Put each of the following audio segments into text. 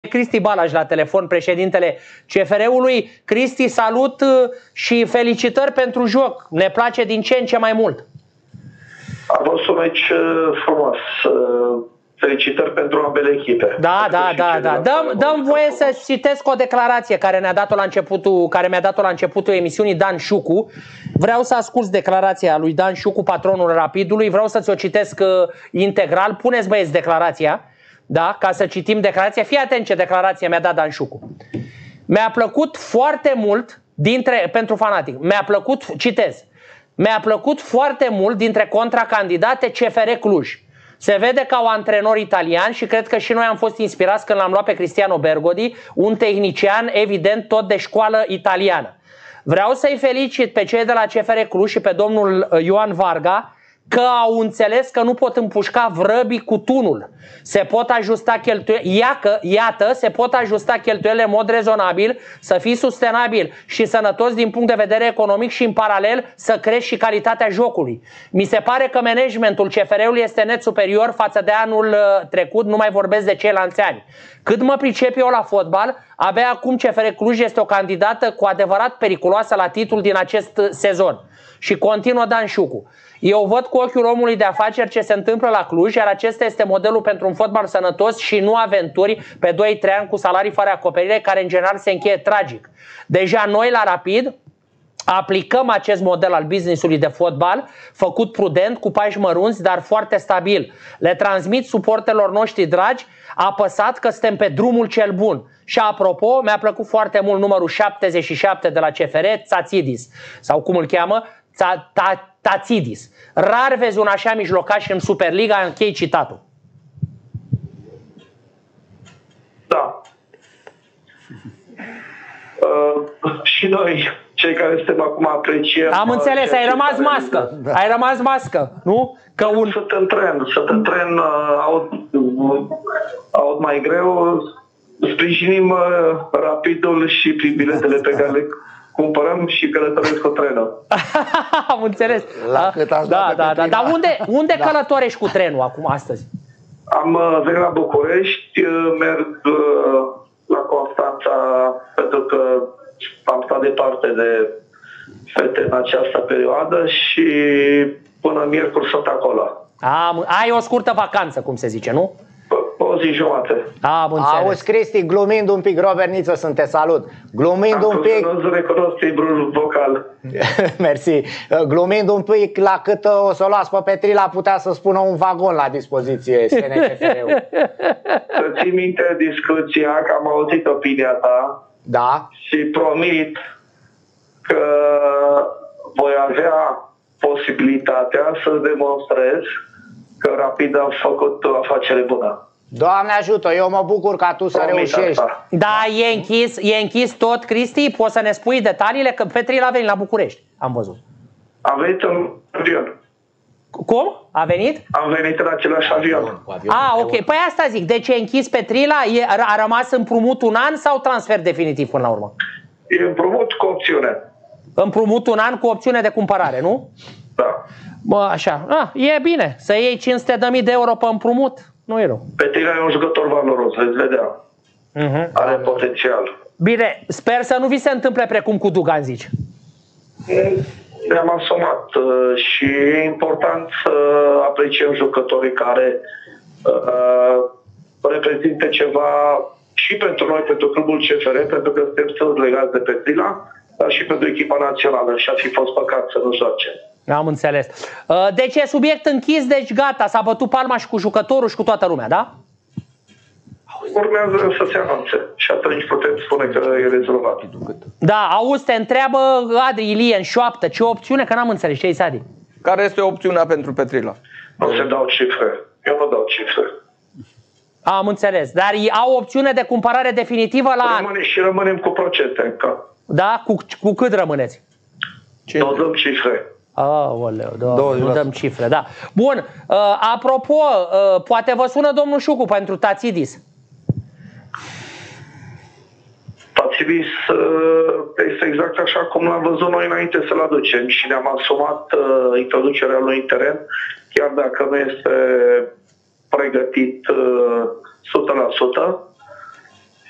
Cristi Balaj la telefon, președintele CFR-ului. Cristi, salut și felicitări pentru joc. Ne place din ce în ce mai mult. A fost un meci frumos. Felicitări pentru ambele echipe. Da. Dăm voie să citesc o declarație care mi-a dat-o la începutul emisiunii Dan Șucu. Vreau să ascult declarația lui Dan Șucu, patronul Rapidului. Vreau să ți-o citesc integral. Puneți, băieți, declarația. Da? Ca să citim declarația. Fii atent ce declarație mi-a dat Dan Șucu. Mi-a plăcut foarte mult pentru fanatic. Mi-a plăcut foarte mult dintre contracandidate CFR Cluj. Se vede ca un antrenor italian și cred că și noi am fost inspirați când l-am luat pe Cristiano Bergodi, un tehnician evident tot de școală italiană. Vreau să-i felicit pe cei de la CFR Cluj și pe domnul Ioan Varga că au înțeles că nu pot împușca vrăbii cu tunul. Se pot ajusta cheltuielile, se pot ajusta cheltuielile în mod rezonabil, să fii sustenabil și sănătos din punct de vedere economic și în paralel să crești și calitatea jocului. Mi se pare că managementul CFR-ului este net superior față de anul trecut, nu mai vorbesc de ceilalți ani. Cât mă pricep eu la fotbal, abia acum CFR Cluj este o candidată cu adevărat periculoasă la titlul din acest sezon. Și continuă Dan Șucu. Eu văd cu ochiul omului de afaceri ce se întâmplă la Cluj, iar acesta este modelul pentru un fotbal sănătos și nu aventuri pe 2-3 ani cu salarii fără acoperire, care în general se încheie tragic. Deja noi la Rapid aplicăm acest model al business-ului de fotbal, făcut prudent, cu pași mărunți, dar foarte stabil. Le transmit suporterilor noștri dragi, apăsat că suntem pe drumul cel bun. Și apropo, mi-a plăcut foarte mult numărul 77 de la CFR, Tsațidis, sau cum îl cheamă, Tațidis. Rar vezi un așa mijlocaș în Superliga, închei citatul. Da. Și noi, cei care suntem acum, apreciem. Am înțeles, ai rămas mască. Ai rămas mască, nu? Că Sunt în tren, aud mai greu. Sprijinim Rapidul și prin biletele pe care le cumpărăm și călătoresc cu trenul. Am înțeles. Dar unde călătorești cu trenul acum, astăzi? Am venit la București, merg la Constanța pentru că am stat departe de fete în această perioadă și până miercuri sunt acolo. Ai o scurtă vacanță, cum se zice, nu? O zi jumate. Auzi, Cristi, glumind un pic, Robert Niță, te salut. Glumind un pic. Nu recunosc tibrul vocal. Mersi. Glumind un pic, la cât o să o las pe Petrila, putea să spună un vagon la dispoziție SNCFR-ul. Să ții minte discuția, că am auzit opinia ta. Da. Și promit că voi avea posibilitatea să demonstrez că Rapid a făcut o afacere bună. Doamne ajută, eu mă bucur ca tu să reușești. Da, e închis tot, Cristi? Poți să ne spui detaliile? Că Petril a venit la București, am văzut. A venit în avion. Cum? A venit? Am venit în același avion. Ok. Păi asta zic. Deci e închis Petrila, a rămas împrumut un an sau transfer definitiv până la urmă? E împrumut cu opțiune. Împrumut un an cu opțiune de cumpărare, nu? Da. Bă, așa. E bine. Să iei 500.000 de euro pe împrumut, nu e rău. Petrila e un jucător valoros, veți vedea. Are potențial. Bine, sper să nu vi se întâmple precum cu Dugan, zici. Ne-am asumat și e important să apreciem jucătorii care reprezintă ceva și pentru noi, pentru clubul CFR, pentru că suntem strâns legați de Petrila, dar și pentru echipa națională și ar fi fost păcat să nu joace. Am înțeles. Deci e subiect închis, deci gata, s-a bătut palma și cu jucătorul și cu toată lumea, da? Urmează să se anunțe și atunci putem spune că e rezolvat. Da, auzi, te întreabă Adri Ilie în șoaptă, ce opțiune, că n-am înțeles, ce-i Adi? Care este opțiunea pentru Petrila? Nu se dau cifre, eu nu dau cifre. Am înțeles, dar au opțiune de cumpărare definitivă la... Rămânem cu procente. Da? Cu cât rămâneți? Nu dăm cifre. Nu dăm cifre, da. Bun, apropo, poate vă sună domnul Șucu pentru Tațidis. Tațidis este exact așa cum l-am văzut noi înainte să-l aducem și ne-am asumat introducerea lui în teren, chiar dacă nu este pregătit 100%.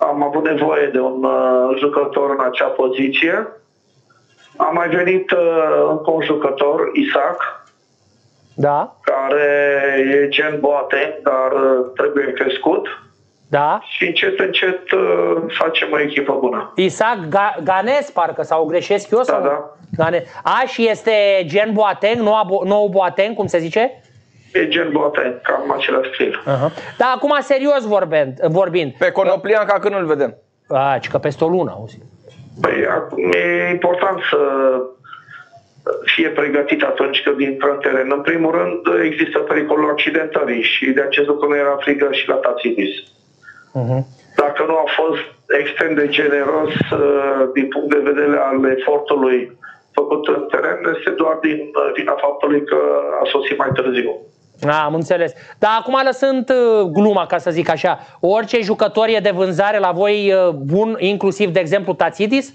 am avut nevoie de un jucător în acea poziție. A mai venit încă un jucător, Isaac, Da, care e gen Boateng, dar trebuie crescut. da. Și încet facem o echipă bună. Isaac Ganes, parcă, sau greșesc eu? Da, sau? da. Ganes. A, și este gen Boateng, nou Boateng, cum se zice? E gen Boateng, cam același stil. Dar acum, serios vorbind. Pe Conoplian, ca când îl vedem. Că peste o lună, auzi. Păi, acum e important să fie pregătit atunci când intră în teren. În primul rând, există pericolul accidentării și de acest lucru nu era frică și la Tațidis. Dacă nu a fost extrem de generos din punct de vedere al efortului făcut în teren, este doar din vina faptului că a sosit mai târziu. Am înțeles. Dar acum, lăsând gluma, ca să zic așa, orice jucător e de vânzare la voi bun, inclusiv, de exemplu, Tațidis?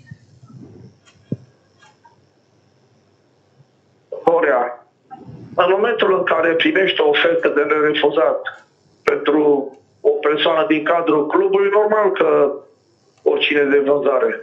Horea, în momentul în care primești o ofertă de nerefuzat pentru o persoană din cadrul clubului, normal că oricine de vânzare.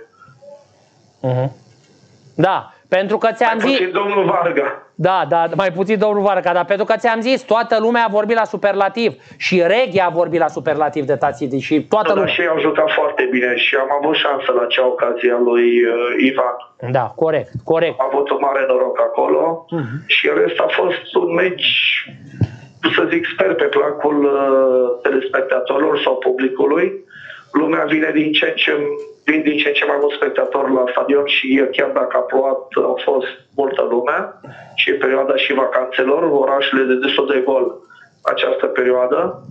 Da, pentru că ți-am zis... Puțin domnul Varga. Da, mai puțin domnul Varga, dar pentru că ți-am zis, toată lumea a vorbit la superlativ și Reghi a vorbit la superlativ de Tațidis și toată lumea. Și ei au jucat foarte bine și am avut șansă la acea ocazie a lui Ivan. Da, corect. Am avut un mare noroc acolo și în rest a fost un meci, să zic, sper pe placul telespectatorilor sau publicului. Lumea vine din ce în ce mai mulți spectatori la stadion și chiar dacă a plouat, a fost multă lume și e perioada și vacanțelor, orașele de destul de gol această perioadă.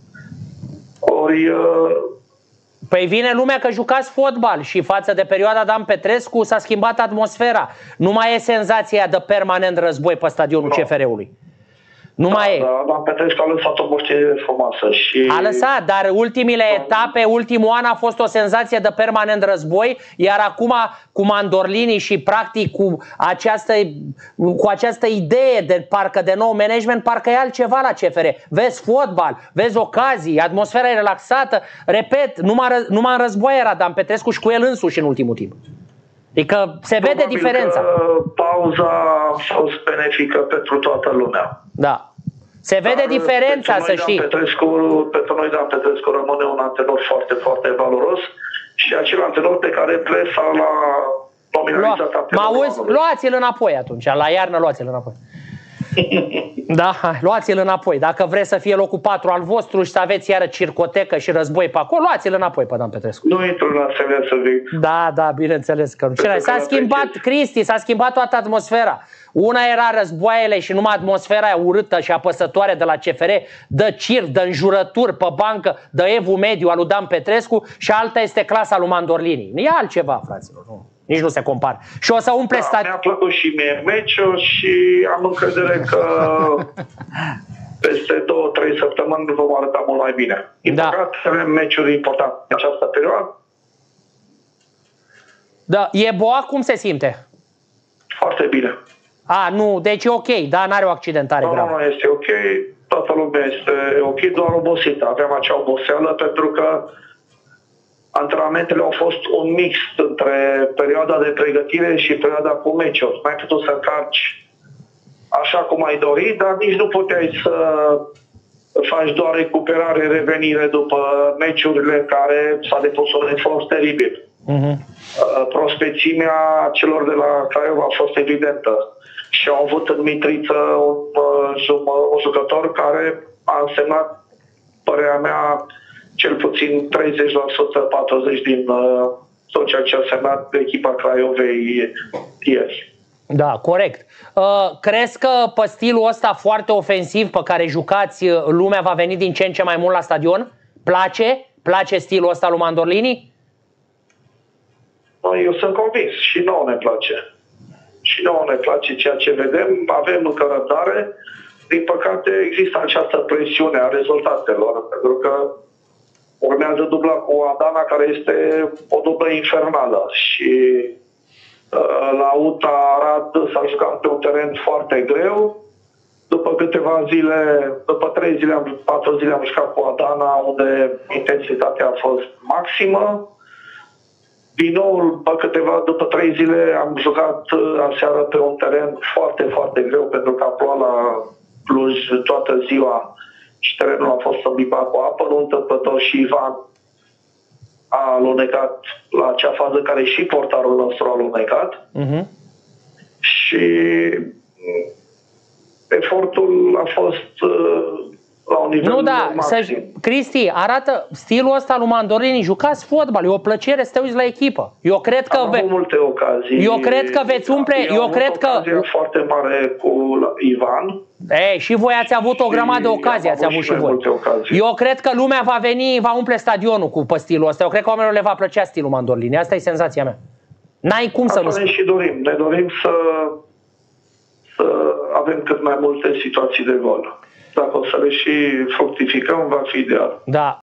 Păi vine lumea că jucați fotbal și față de perioada Dan Petrescu s-a schimbat atmosfera. Nu mai e senzația de permanent război pe stadionul CFR-ului. Nu mai e. Dan Petrescu a lăsat o moștenire frumoasă și... A lăsat, dar ultimile etape, ultimul an a fost o senzație de permanent război, iar acum cu Mandorlini și practic cu această idee de parcă de nou management, parcă e altceva la CFR. Vezi fotbal, vezi ocazii, atmosfera e relaxată. Repet, numai în război era Dan Petrescu și cu el însuși în ultimul timp. Adică se vede diferența. Pauza a fost benefică pentru toată lumea. Da. Se vede diferența, să știi. Pentru noi Dan Petrescu rămâne un antrenor foarte, foarte valoros și acel antrenor pe care Presa l-a nominalizat. Luați-l înapoi atunci, la iarnă luați-l înapoi. Da, luați-l înapoi. Dacă vreți să fie locul 4 al vostru și să aveți iară circotecă și război pe acolo, luați-l înapoi pe Dan Petrescu. Nu intru la asemenea să zic. Da, bineînțeles că nu. S-a schimbat, Cristi, s-a schimbat toată atmosfera. Una era războaiele și numai atmosfera urâtă și apăsătoare de la CFR, de circ, de înjurături pe bancă, de evul mediu al lui Dan Petrescu, și alta este clasa lui Mandorlini. E altceva, fraților. Nici nu se compară. Și o să umple Mi-a plăcut și mie meciul și am încredere că peste 2-3 săptămâni vom arăta mult mai bine. Păcat, avem meciuri importante în această perioadă. Da, Yeboah cum se simte? Foarte bine. Nu, deci e ok, dar n-are o accidentare gravă. Nu, este ok, toată lumea este ok, doar obosită. Aveam acea oboseală pentru că antrenamentele au fost un mix între perioada de pregătire și perioada cu meciuri. N-ai putut să încarci așa cum ai dorit, dar nici nu puteai să faci doar recuperare, revenire după meciurile care s-a depus un efort teribil. Prospețimea celor de la Craiova a fost evidentă și au avut în Mitriță un jucător care a însemnat, părerea mea, cel puțin 30%, 40% din tot ceea ce a însemnat echipa Craiovei ieri. Da, corect. Crezi că pe stilul ăsta foarte ofensiv pe care jucați, lumea va veni din ce în ce mai mult la stadion? Place stilul ăsta lui Mandorlini? Eu sunt convins și nouă ne place. Și nouă ne place ceea ce vedem, avem încă răbdare. Din păcate există această presiune a rezultatelor, pentru că urmează dubla cu Adana, care este o dublă infernală. Și la UTA Arad s-a jucat pe un teren foarte greu. După câteva zile, după 3 zile, 4 zile am jucat cu Adana, unde intensitatea a fost maximă. Din nou, după 3 zile am jucat aseară pe un teren foarte, foarte greu, pentru că a plouat la Cluj toată ziua și terenul a fost îmbibat cu apă. Nu întâmplător și Ivan a alunecat la acea fază care și portarul nostru a alunecat. Și efortul a fost la un nivel maxim. Cristi, arată stilul ăsta lui Mandolini, jucați fotbal, e o plăcere să te uiți la echipă. Eu cred că am avut multe ocazii. Eu cred că veți umple, eu cred că foarte mare cu Ivan. Și voi ați avut o grămadă de ocazii, ați avut și voi. Eu cred că lumea va veni, va umple stadionul cu stilul ăsta. Eu cred că oamenilor le va plăcea stilul Mandolini. Asta e senzația mea. N-ai cum să nu spui. Și dorim. Ne dorim să avem cât mai multe situații de gol. Dacă o să le și fructificăm, va fi ideal. Da.